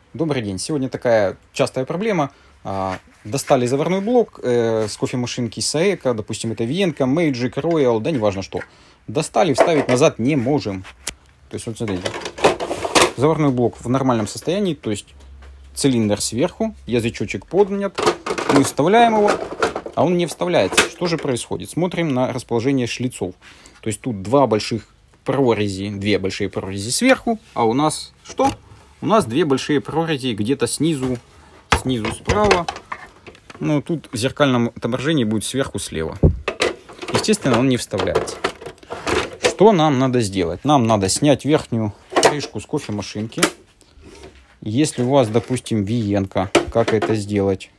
Добрый день. Сегодня такая частая проблема. Достали заварной блок с кофемашинки Saeco, допустим, это Виенко, Magic, Royal, да неважно что. Достали, вставить назад не можем. То есть, вот смотрите, заварной блок в нормальном состоянии, то есть цилиндр сверху, язычочек поднят, мы вставляем его, а он не вставляется. Что же происходит? Смотрим на расположение шлицов. То есть тут две большие прорези сверху, а у нас что? У нас две большие прорези где-то снизу справа. Ну, тут в зеркальном отображении будет сверху слева. Естественно, он не вставляется. Что нам надо сделать? Нам надо снять верхнюю крышку с кофемашинки. Если у вас, допустим, Виенко, как это сделать?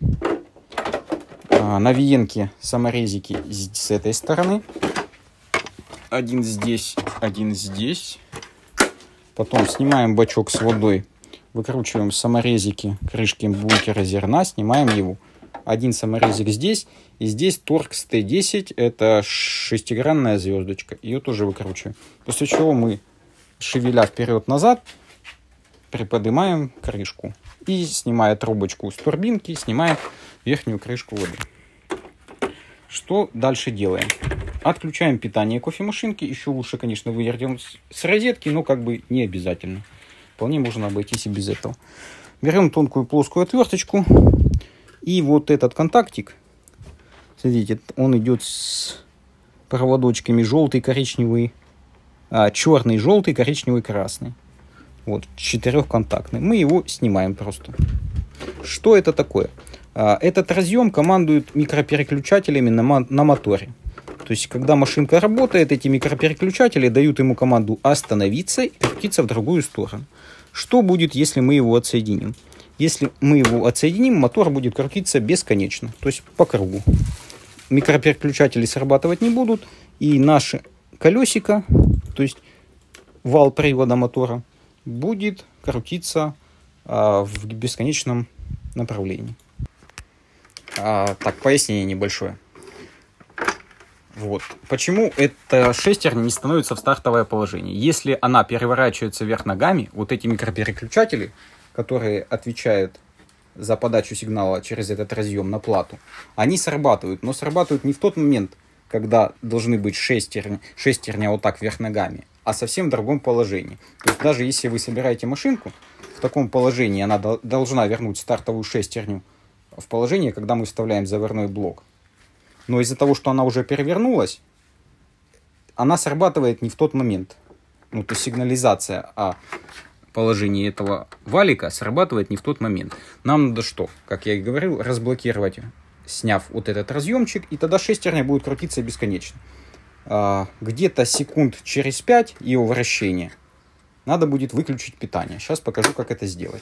На Виенке саморезики с этой стороны. Один здесь, один здесь. Потом снимаем бачок с водой, выкручиваем саморезики крышки бункера зерна, снимаем его. Один саморезик здесь, и здесь Torx T10, это шестигранная звездочка, ее тоже выкручиваем. После чего мы, шевеля вперед-назад, приподнимаем крышку и, снимая трубочку с турбинки, снимаем верхнюю крышку воды. Что дальше делаем? Отключаем питание кофемашинки. Еще лучше, конечно, выдернуть с розетки, но как бы не обязательно. Вполне можно обойтись и без этого. Берем тонкую плоскую отверточку. И вот этот контактик, смотрите, он идет с проводочками желтый, коричневый, черный, желтый, коричневый, красный. Вот, четырехконтактный. Мы его снимаем просто. Что это такое? Этот разъем командует микропереключателями на моторе. То есть, когда машинка работает, эти микропереключатели дают ему команду остановиться и крутиться в другую сторону. Что будет, если мы его отсоединим? Если мы его отсоединим, мотор будет крутиться бесконечно, то есть по кругу. Микропереключатели срабатывать не будут, и наше колесико, то есть вал привода мотора, будет крутиться в бесконечном направлении. Так, пояснение небольшое. Вот. Почему эта шестерня не становится в стартовое положение? Если она переворачивается вверх ногами, вот эти микропереключатели, которые отвечают за подачу сигнала через этот разъем на плату, они срабатывают, но срабатывают не в тот момент, когда должны быть шестерня вот так вверх ногами, а совсем в другом положении. То есть даже если вы собираете машинку, в таком положении она должна вернуть стартовую шестерню в положение, когда мы вставляем заварной блок. Но из-за того, что она уже перевернулась, она срабатывает не в тот момент. Ну, то есть сигнализация о положении этого валика срабатывает не в тот момент. Нам надо что? Как я и говорил, разблокировать, сняв вот этот разъемчик, и тогда шестерня будет крутиться бесконечно. Где-то секунд через 5 ее вращения надо будет выключить питание. Сейчас покажу, как это сделать.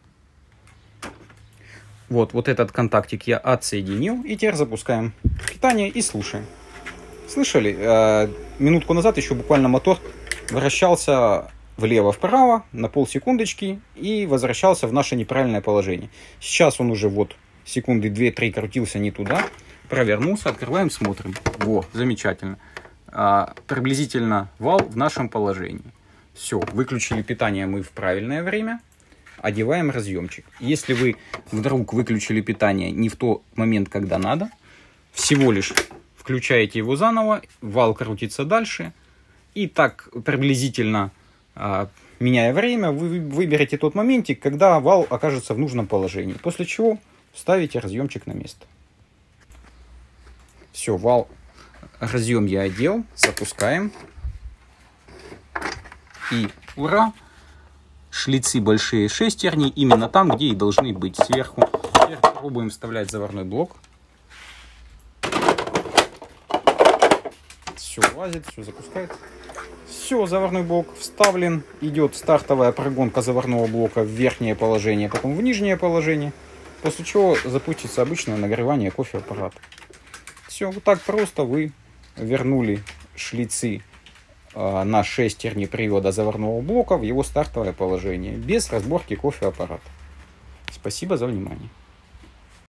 Вот этот контактик я отсоединил. И теперь запускаем питание и слушаем. Слышали? Минутку назад еще буквально мотор вращался влево-вправо на полсекундочки и возвращался в наше неправильное положение. Сейчас он уже вот секунды 2-3 крутился не туда. Провернулся, открываем, смотрим. Во, замечательно. Приблизительно вал в нашем положении. Все, выключили питание мы в правильное время. Одеваем разъемчик. Если вы вдруг выключили питание не в тот момент, когда надо, всего лишь включаете его заново, вал крутится дальше. И так приблизительно, меняя время, вы выберете тот моментик, когда вал окажется в нужном положении. После чего ставите разъемчик на место. Все, разъем я одел, запускаем. И ура! Шлицы большие шестерни именно там, где и должны быть, сверху. Теперь пробуем вставлять заварной блок. Все лазит, все запускается. Все, заварной блок вставлен. Идет стартовая прогонка заварного блока в верхнее положение, потом в нижнее положение. После чего запустится обычное нагревание кофеаппарата. Все, вот так просто вы вернули шлицы на шестерни привода заварного блока в его стартовое положение, без разборки кофеаппарата. Спасибо за внимание.